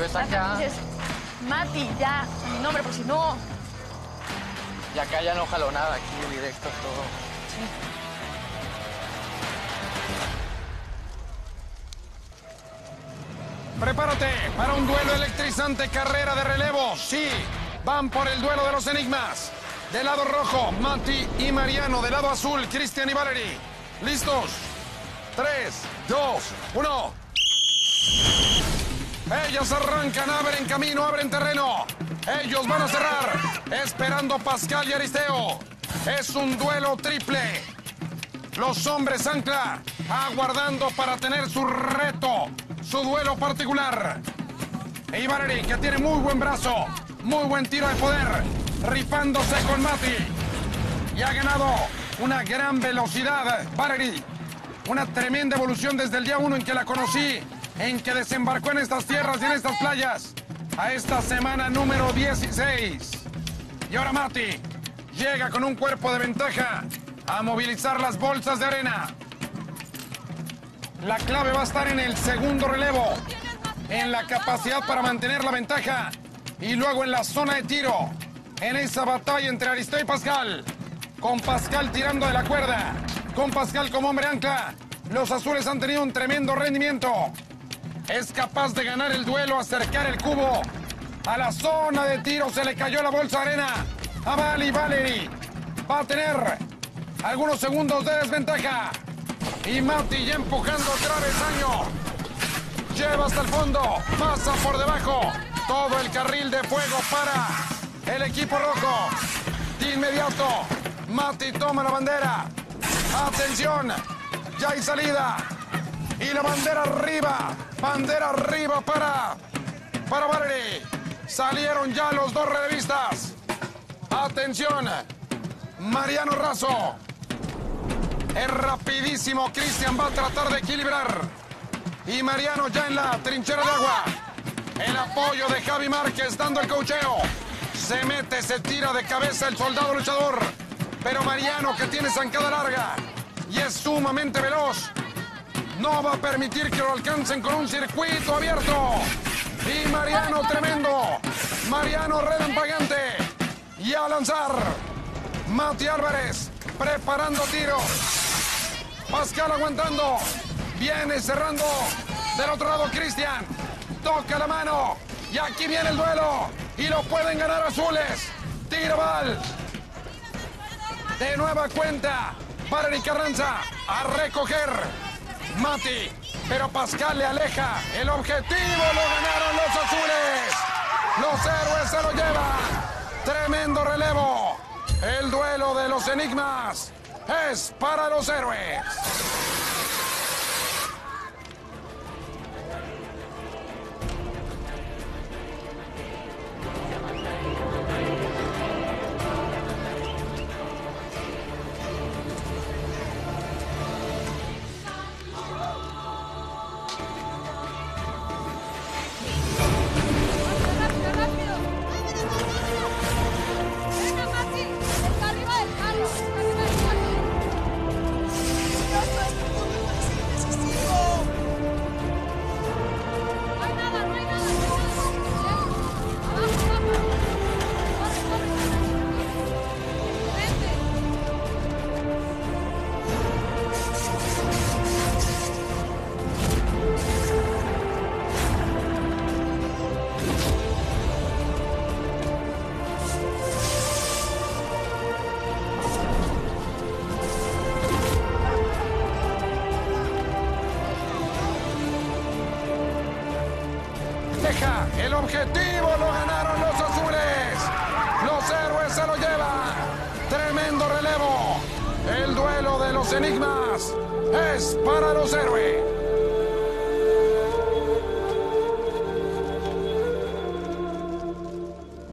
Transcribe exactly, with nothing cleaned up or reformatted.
pero es La acá. dices, Mati, ya, mi nombre, por si no. Y acá ya no jaló nada, aquí directo todo. Sí. Prepárate para un duelo electrizante, carrera de relevo. Sí, van por el duelo de los enigmas. Del lado rojo, Mati y Mariano. Del lado azul, Cristian y Valerie. ¿Listos? Tres, dos, uno. Ellos arrancan, abren camino, abren terreno. Ellos van a cerrar, esperando Pascal y Aristeo. Es un duelo triple. Los hombres ancla, aguardando para tener su reto, su duelo particular. Y Valerie, que tiene muy buen brazo, muy buen tiro de poder, rifándose con Mati. Y ha ganado una gran velocidad, Valerie. Una tremenda evolución desde el día uno en que la conocí, en que desembarcó en estas tierras y en estas playas, a esta semana número dieciséis. Y ahora Mati llega con un cuerpo de ventaja a movilizar las bolsas de arena. La clave va a estar en el segundo relevo, en la capacidad para mantener la ventaja y luego en la zona de tiro, en esa batalla entre Aristeo y Pascal, con Pascal tirando de la cuerda, con Pascal como hombre ancla. Los azules han tenido un tremendo rendimiento. Es capaz de ganar el duelo, acercar el cubo a la zona de tiro. Se le cayó la bolsa de arena a Vali. Valerie va a tener algunos segundos de desventaja. Y Mati ya empujando travesaño. Lleva hasta el fondo. Pasa por debajo. Todo el carril de fuego para el equipo rojo. De inmediato, Mati toma la bandera. Atención. Ya hay salida. Y la bandera arriba. Bandera arriba para, para Valerie. Salieron ya los dos relevistas. Atención. Mariano Razo. Es rapidísimo. Cristian va a tratar de equilibrar. Y Mariano ya en la trinchera de agua. El apoyo de Javi Márquez dando el coacheo. Se mete, se tira de cabeza el soldado luchador. Pero Mariano, que tiene zancada larga y es sumamente veloz, no va a permitir que lo alcancen con un circuito abierto. Y Mariano tremendo. Mariano relampagante. Y a lanzar. Mati Álvarez preparando tiro. Pascal aguantando. Viene cerrando. Del otro lado Cristian. Toca la mano. Y aquí viene el duelo. Y lo pueden ganar azules. Tiro Val. De nueva cuenta. Valerie Carranza a recoger. Mati. Pero Pascal le aleja. El objetivo lo ganaron los azules. Los héroes se lo llevan. Tremendo relevo. El duelo de los enigmas es para los héroes. El objetivo lo ganaron los azules. Los héroes se lo llevan. Tremendo relevo. El duelo de los enigmas es para los héroes.